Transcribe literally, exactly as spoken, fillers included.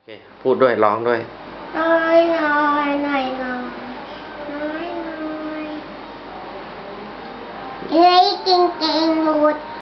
เคพูดด้วยร้องด้วยน้อยน้อยน้อยน้อยน้อยน้อยเฮ้ยจริงจริงหลุด